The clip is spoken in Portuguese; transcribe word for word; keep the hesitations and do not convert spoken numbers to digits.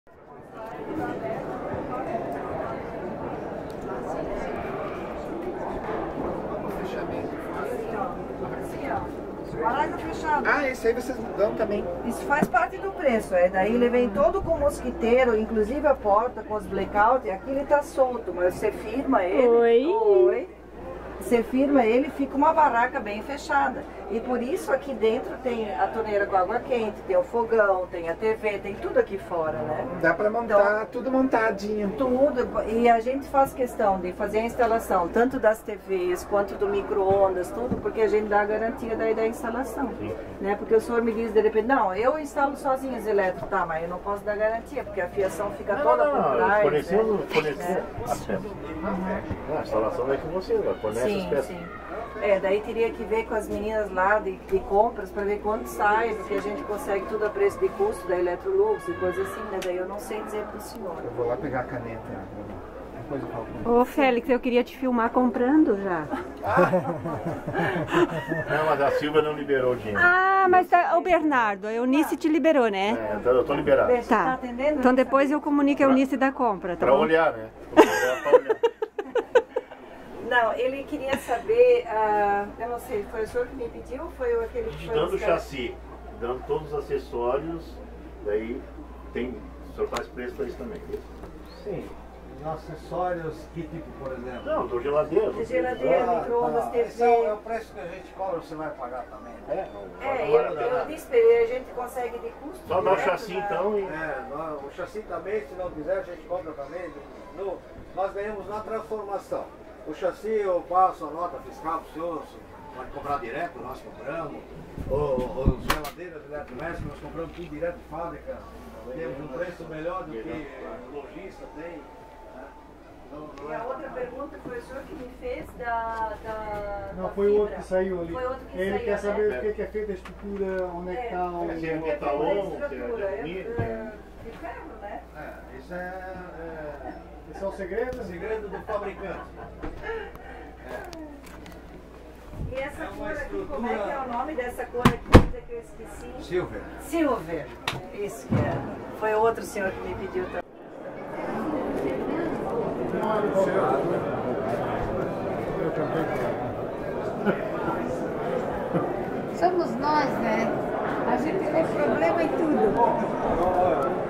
Baraca fechada. Ah, esse aí vocês dão também. Isso faz parte do preço, é. Daí ele vem todo com mosquiteiro, inclusive a porta com os blackout. Aqui ele tá solto, mas você firma ele. Oi. Oi. Você firma ele, fica uma barraca bem fechada. E por isso aqui dentro tem a torneira com água quente, tem o fogão, tem a T V, tem tudo aqui fora, né? Dá pra montar então, tudo montadinho. Tudo. E a gente faz questão de fazer a instalação, tanto das T Vs quanto do micro-ondas, tudo, porque a gente dá a garantia daí da instalação. Né? Porque o senhor me diz de repente, não, eu instalo sozinho as elétricas, tá, mas eu não posso dar garantia, porque a fiação fica não, toda não, não, por trás. Fornecendo, né? fornecendo. É. Uhum. A instalação é com você, vai fornecer sim, as peças. Sim. É, daí teria que ver com as meninas lá de, de compras para ver quanto sai, porque a gente consegue tudo a preço de custo da Electrolux e coisa assim, né? Daí eu não sei dizer pro senhor. Eu vou lá pegar a caneta. Depois eu falo. Ô Félix, eu queria te filmar comprando já. Não, mas a Silvia não liberou o dinheiro. Ah, mas tá, o Bernardo, a Eunice te liberou, né? É, então eu tô liberado. Você tá Tá. atendendo? Então depois eu comunico a Eunice da compra, tá Pra bom? olhar, né? Pra olhar. Não, ele queria saber, uh, eu não sei, foi o senhor que me pediu ou foi aquele que foi Dando o buscar? chassi, dando todos os acessórios, daí tem, o senhor faz preço pra isso também. Sim. Os acessórios, que tipo, por exemplo? Não, do geladeira. De geladeira, Ah, micro-ondas, tá. T V. Esse é o, é o preço que a gente cobra, você vai pagar também, né? É, É, agora eu, dá eu nada. disse pra ele, a gente consegue de custo. Só dá o direto, chassi né? então e... É, nós- o chassi também, se não quiser, a gente cobra também. No, nós ganhamos na transformação. O chassi eu passo a nota fiscal para o senhor, pode comprar direto, nós compramos. Ou as geladeiras eletrodomésticas, nós compramos tudo direto de fábrica. Temos um preço melhor do que o lojista tem. Né? Não, não E é a outra pergunta foi o senhor que me fez da, da Não, da foi o outro fibra. que saiu ali. Foi outro que Ele saiu, quer saber né? o que é que é feita a estrutura, onde é que está o... É, O se que é é feita a metalon, se é de estrutura? alumínio, É, é, de ferro, né? É, isso é, é Esse é o segredo? segredo do fabricante. E essa É uma cor aqui, estrutura- como é que é o nome dessa cor aqui que eu esqueci? Silver. Silver. Isso que é. Foi o outro senhor que me pediu também. Somos nós, né? A gente tem problema em tudo.